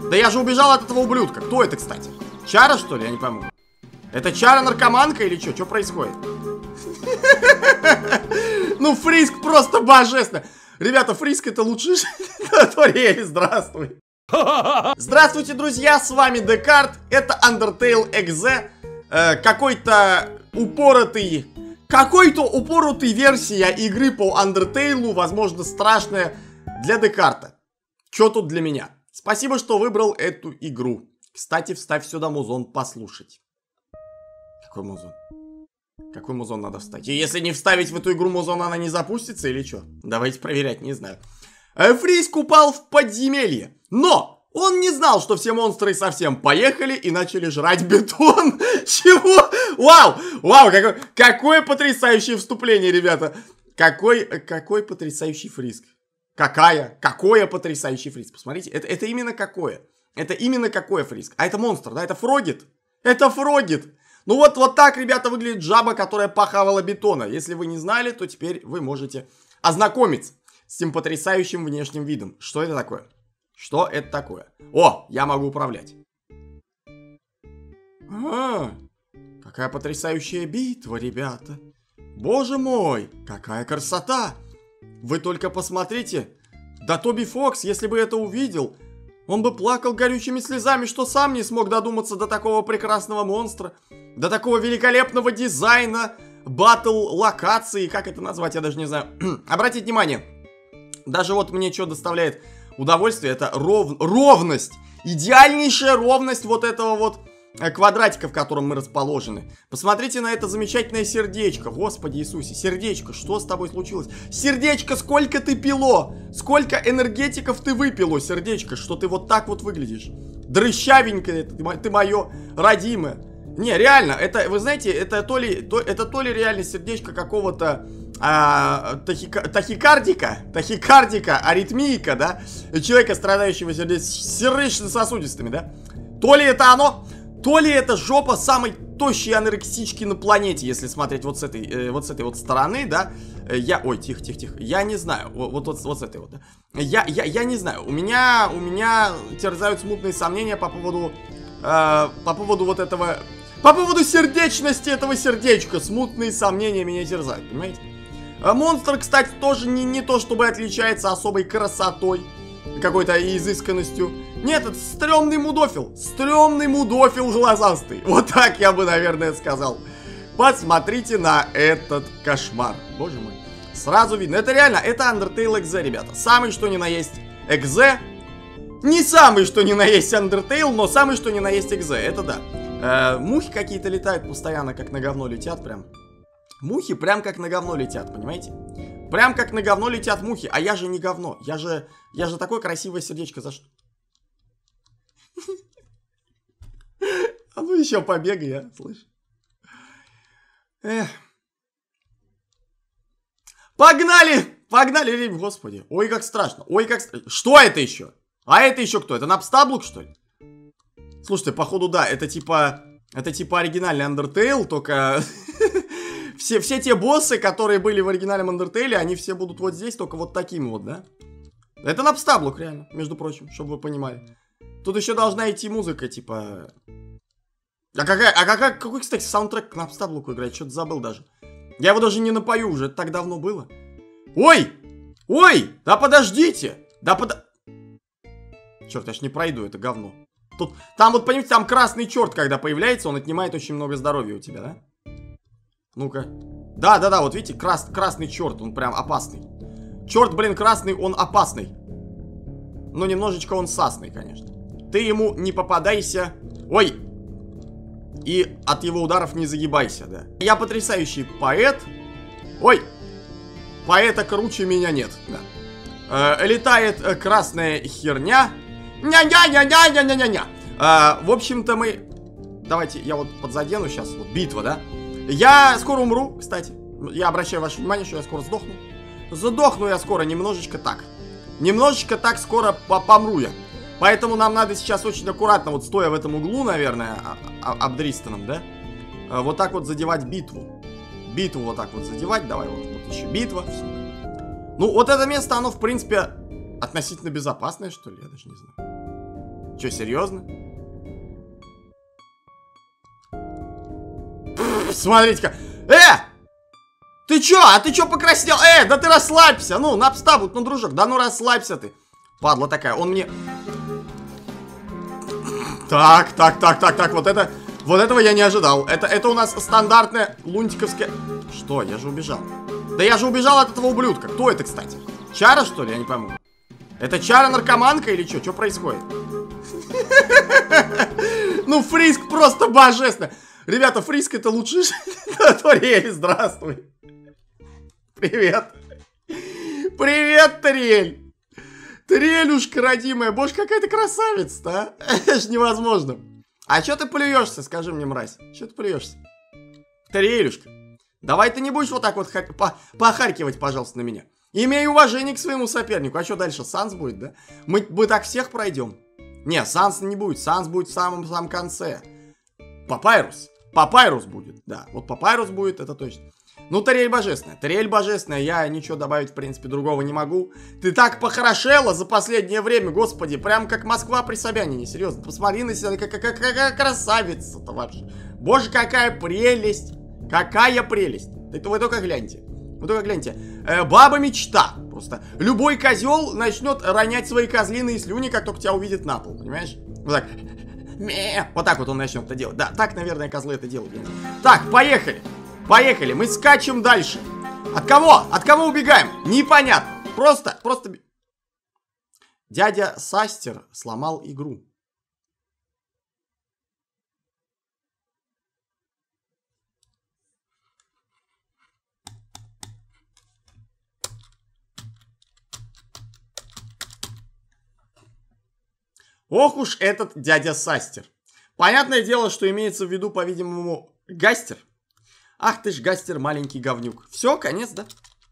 Да я же убежал от этого ублюдка. Кто это, кстати? Чара, что ли? Я не пойму. Это Чара-наркоманка или что? Что происходит? Ну, Фриск просто божественно. Ребята, Фриск это лучший Ториэль. Здравствуй. Здравствуйте, друзья, с вами Декарт. Это Undertale Exe. Какой-то упоротый версия игры по Undertale, возможно, страшная для Декарта. Чё тут для меня? Спасибо, что выбрал эту игру. Кстати, вставь сюда музон послушать. Какой музон? Какой музон надо вставить? И если не вставить в эту игру музон, она не запустится или что? Давайте проверять, не знаю. Фриск упал в подземелье. Но он не знал, что все монстры совсем поехали и начали жрать бетон. Чего? Вау! Вау, какое потрясающее вступление, ребята. Какой потрясающий Фриск. Какое потрясающий Фриск. Посмотрите, это именно какое. Это именно какое Фриск. А это монстр, да? Это Фрогит. Это Фрогит. Ну вот так, ребята, выглядит жаба, которая похавала бетона. Если вы не знали, то теперь вы можете ознакомиться с этим потрясающим внешним видом. Что это такое? Что это такое? О, я могу управлять. Какая потрясающая битва, ребята. Боже мой, какая красота. Вы только посмотрите. Да Тоби Фокс, если бы это увидел, он бы плакал горючими слезами, что сам не смог додуматься до такого прекрасного монстра, до такого великолепного дизайна, батл локации, как это назвать, я даже не знаю. Обратите внимание, даже вот мне что доставляет удовольствие, это ровность, идеальнейшая ровность вот этого вот квадратика, в котором мы расположены. Посмотрите на это замечательное сердечко. Господи Иисусе, сердечко, что с тобой случилось? Сердечко, сколько ты пило? Сколько энергетиков ты выпило, сердечко, что ты вот так вот выглядишь? Дрыщавенькое, ты мое родимое. Не, реально, это, вы знаете, это то ли реально сердечко какого-то тахикардика, аритмийка, да? Человека, страдающего сердечно-сосудистыми, да? То ли это оно, то ли это жопа самой тощей анорексички на планете, если смотреть вот с этой вот стороны, да? Ой, тихо. Я не знаю. Вот с этой вот, да? Я не знаю. У меня терзают смутные сомнения по поводу вот этого. По поводу сердечности этого сердечка. Смутные сомнения меня терзают, понимаете? Монстр, кстати, тоже не то чтобы отличается особой красотой, какой-то изысканностью. Нет, это стрёмный мудофил. Стрёмный мудофил глазастый. Вот так я бы, наверное, сказал. Посмотрите на этот кошмар. Боже мой. Сразу видно. Это реально, это Undertale Exe, ребята. Самый что ни на есть Exe. Не самый что ни на есть Undertale, но самый что ни на есть Exe. Это да. Мухи какие-то летают постоянно, как на говно летят прям. Мухи прям как на говно летят, понимаете? Прям как на говно летят мухи. А я же не говно. Я же такое красивое сердечко. За что? А ну еще побегай, а, слышь. Погнали, Рим, господи. Ой, как страшно. Что это еще? А это еще кто? Это Напстаблук, что ли? Слушайте, походу, да, это типа оригинальный Undertale, только все те боссы, которые были в оригинальном Undertale, они все будут вот здесь, только вот такими вот, да? Это Напстаблук, реально, между прочим, чтобы вы понимали. Тут еще должна идти музыка, типа... Какой, кстати, саундтрек к Напстаблуку играет? Что-то забыл даже. Я его даже не напою уже, это так давно было. Ой! Да подождите! Черт, я ж не пройду, это говно. Там вот, понимаете, там красный черт, когда появляется, он отнимает очень много здоровья у тебя, да? Ну-ка. Да, вот видите, красный черт, он прям опасный. Черт, блин, красный, он опасный. Но немножечко он сасный, конечно. Ты ему не попадайся. Ой! И от его ударов не загибайся, да. Я потрясающий поэт. Ой! Поэта круче меня нет, да. Летает красная херня. Ня-ня-ня-ня-ня-ня-ня-ня. В общем-то мы... Давайте я вот подзадену сейчас. Вот битва, да? Я скоро умру, кстати. Я обращаю ваше внимание, что я скоро сдохну. Задохну я скоро немножечко так. Немножечко так скоро помру я. Поэтому нам надо сейчас очень аккуратно, вот стоя в этом углу, наверное, обдристанном, да? Вот так вот задевать битву. Битву вот так вот задевать. Давай вот еще битва. Все. Ну, вот это место, оно, в принципе, относительно безопасное, что ли? Я даже не знаю. Че, серьезно? Смотрите-ка. Ты чё? А ты чё покраснел? Да ты расслабься. Ну, напстабут, ну, дружок. Да ну расслабься ты. Падла такая. Он мне... Так. Вот этого я не ожидал. Это у нас стандартная лунтиковская... Что? Я же убежал. Да я же убежал от этого ублюдка. Кто это, кстати? Чара, что ли? Я не пойму. Это Чара-наркоманка или что? Что происходит? Ну, Фриск просто божественно. Ребята, Фриск это лучший... Ториэль, здравствуй. Привет. Привет, Ториэль. Ториэлюшка родимая. Боже, какая ты красавица-то, а? Это ж невозможно. А чё ты плюешься, скажи мне, мразь? Чё ты плюешься? Ториэлюшка, давай ты не будешь вот так вот похаркивать, пожалуйста, на меня. Имей уважение к своему сопернику. А что дальше? Санс будет, да? Мы так всех пройдем. Не, Санс не будет. Санс будет в самом конце. Папайрус будет, да. Вот Папайрус будет, это точно. Ну, Ториэль божественная. Я ничего добавить, в принципе, другого не могу. Ты так похорошела за последнее время, господи. Прям как Москва при Собянине, серьезно. Посмотри на себя, какая красавица-то вообще. Боже, какая прелесть. Какая прелесть. Вы только гляньте. Баба мечта. Просто любой козел начнет ронять свои козлиные слюни, как только тебя увидит на пол, понимаешь? Вот так. Вот так вот он начнет это делать. Да, так, наверное, козлы это делают. Так, поехали. Мы скачем дальше. От кого убегаем? Непонятно. Просто... Дядя Састер сломал игру. Ох уж этот дядя Састер. Понятное дело, что имеется в виду, по-видимому, Гастер. Ах ты ж, Гастер, маленький говнюк. Все, конец, да?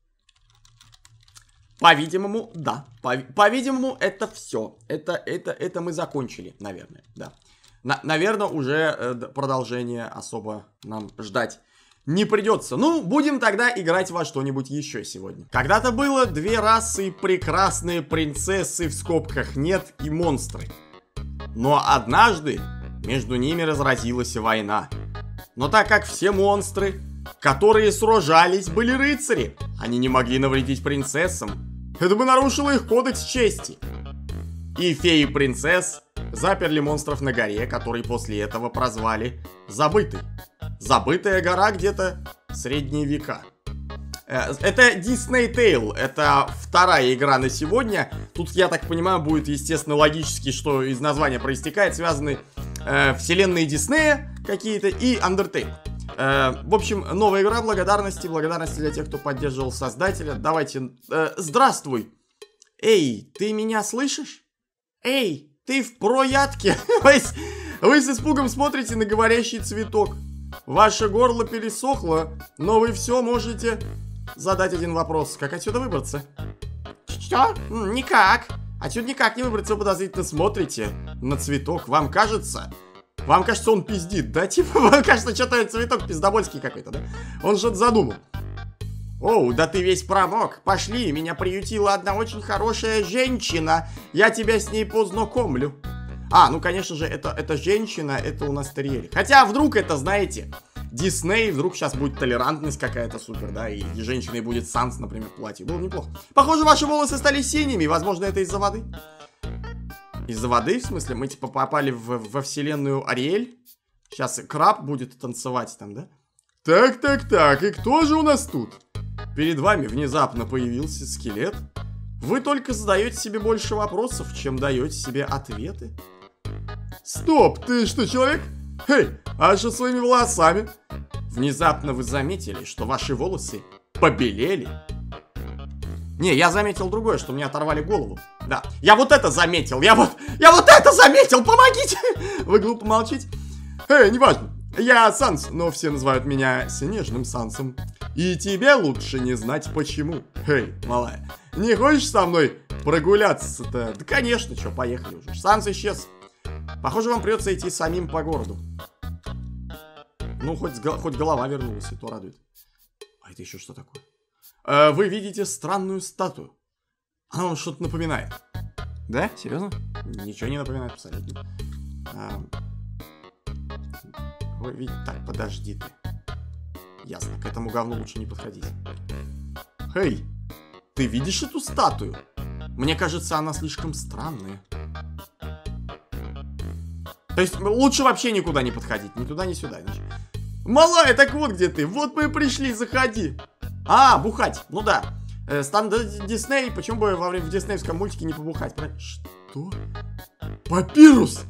По-видимому, да. По-видимому, это все. Это мы закончили, наверное, да. Наверное, уже продолжение особо нам ждать не придется. Ну, будем тогда играть во что-нибудь еще сегодня. Когда-то было две расы прекрасные принцессы, в скобках нет, и монстры. Но однажды между ними разразилась война. Но так как все монстры, которые сражались, были рыцари, они не могли навредить принцессам. Это бы нарушило их кодекс чести. И феи принцесс заперли монстров на горе, который после этого прозвали Забытый. Забытая гора где-то в средние века. Это Disney Tale, это вторая игра на сегодня. Тут, я так понимаю, будет, естественно, логически, что из названия проистекает, связаны вселенные Диснея какие-то и Undertale. В общем, новая игра, благодарности для тех, кто поддерживал создателя. Давайте, здравствуй. Эй, ты меня слышишь? Эй, ты в проядке? Вы с испугом смотрите на говорящий цветок. Ваше горло пересохло, но вы все можете задать один вопрос. Как отсюда выбраться? Что? Никак. Отсюда никак не выбраться, вы подозрительно смотрите на цветок. Вам кажется, он пиздит, да? Типа, вам кажется, что-то цветок пиздобольский какой-то, да? Он что-то задумал. Оу, да ты весь промок. Пошли, меня приютила одна очень хорошая женщина. Я тебя с ней познакомлю. Ну, конечно же, это женщина, это у нас Ториэль. Хотя, вдруг это, знаете, Дисней, вдруг сейчас будет толерантность какая-то супер, да, и женщиной будет Санс, например, в платье. Было неплохо. Похоже, ваши волосы стали синими, возможно, это из-за воды. Из-за воды, в смысле? Мы, типа, попали во вселенную Ариэль? Сейчас краб будет танцевать там, да? Так, и кто же у нас тут? Перед вами внезапно появился скелет. Вы только задаете себе больше вопросов, чем даете себе ответы. Стоп, ты что, человек? Эй, а что с своими волосами? Внезапно вы заметили, что ваши волосы побелели. Не, я заметил другое, что мне оторвали голову. Да, я вот это заметил, я вот это заметил, помогите! Вы глупо молчите? Эй, неважно, я Санс, но все называют меня Снежным Сансом. И тебе лучше не знать почему. Эй, малая, не хочешь со мной прогуляться-то? Да, конечно, что, поехали уже. Санс исчез. Похоже, вам придется идти самим по городу. Ну, хоть голова вернулась, и то радует. А это еще что такое? Вы видите странную статую. Она вам что-то напоминает. Да? Серьезно? Ничего не напоминает абсолютно. Ой, так, подожди ты. Ясно, к этому говну лучше не подходить. Хей, ты видишь эту статую? Мне кажется, она слишком странная. То есть лучше вообще никуда не подходить. Ни туда, ни сюда. Значит. Малая, так вот где ты. Вот мы и пришли, заходи. А, бухать. Ну да. Стандарт Дисней. Почему бы в диснеевском мультике не побухать? Что? Папирус!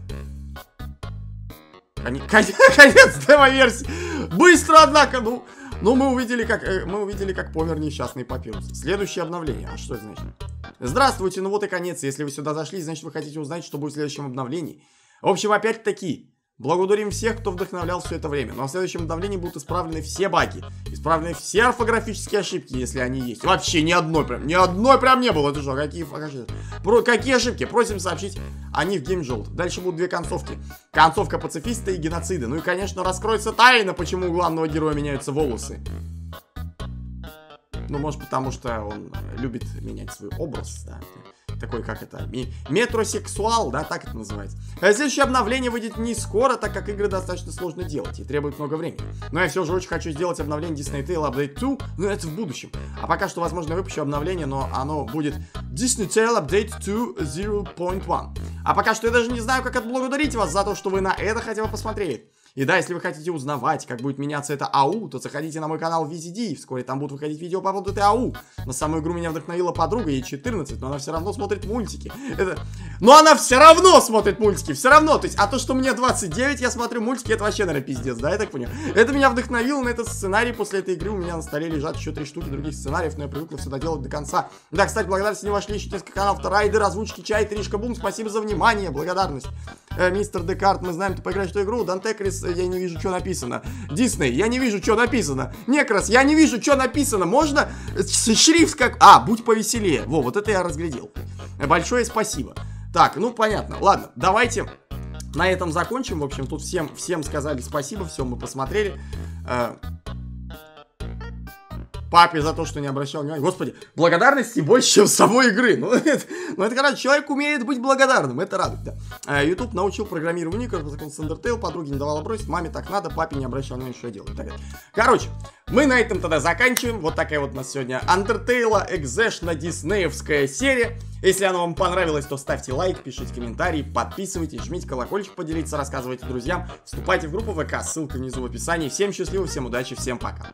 Конец демо-версии. Быстро, однако. Ну, мы увидели, как помер несчастный Папирус. Следующее обновление. А что это значит? Здравствуйте, ну вот и конец. Если вы сюда зашли, значит вы хотите узнать, что будет в следующем обновлении. В общем, опять-таки, благодарим всех, кто вдохновлял все это время. Но в следующем обновлении будут исправлены все баги. Исправлены все орфографические ошибки, если они есть. Вообще ни одной прям не было. Это что, какие ошибки? Просим сообщить о них в Game Jolt. Дальше будут две концовки. Концовка пацифиста и геноцида. Ну и, конечно, раскроется тайна, почему у главного героя меняются волосы. Ну, может, потому что он любит менять свой образ, да. Такой, как это, метросексуал, да, так это называется. А следующее обновление выйдет не скоро, так как игры достаточно сложно делать и требует много времени. Но я все же очень хочу сделать обновление Disney Tale Update 2, но это в будущем. А пока что, возможно, я выпущу обновление, но оно будет Disney Tale Update 2 0.1. А пока что я даже не знаю, как отблагодарить вас за то, что вы на это хотя бы посмотрели. И да, если вы хотите узнавать, как будет меняться это АУ, то заходите на мой канал VZD, вскоре там будут выходить видео по поводу этой АУ. На саму игру меня вдохновила подруга, ей 14, но она все равно смотрит мультики. Но она все равно смотрит мультики, все равно. То есть, а то, что мне 29, я смотрю мультики, это вообще, наверное, пиздец, да, я так понял. Это меня вдохновило на этот сценарий, после этой игры у меня на столе лежат еще 3 штуки других сценариев, но я привыкла все доделать до конца. Да, кстати, благодарность не вошли еще несколько каналов, Райдер, озвучки, Чай, Тришка Бум, спасибо за внимание, благодарность. Мистер Декарт, мы знаем, ты поиграешь в эту игру. Дантекрис, я не вижу, что написано. Дисней, я не вижу, что написано. Некрас, я не вижу, что написано. Можно шрифт как... А, будь повеселее. Во, вот это я разглядел. Большое спасибо. Так, ну понятно. Ладно, давайте на этом закончим. В общем, тут всем сказали спасибо, все мы посмотрели. Папе за то, что не обращал внимания. Господи, благодарности больше, чем самой игры. Ну, это когда человек умеет быть благодарным. Это радует, да. YouTube научил программированию игр по закону Undertale. Подруге не давала бросить. Маме так надо, папе не обращал внимания, что я делаю. Короче, мы на этом тогда заканчиваем. Вот такая вот у нас сегодня Undertale экзешна диснеевская серия. Если она вам понравилась, то ставьте лайк, пишите комментарии, подписывайтесь, жмите колокольчик, поделиться, рассказывайте друзьям. Вступайте в группу ВК, ссылка внизу в описании. Всем счастливо, всем удачи, всем пока.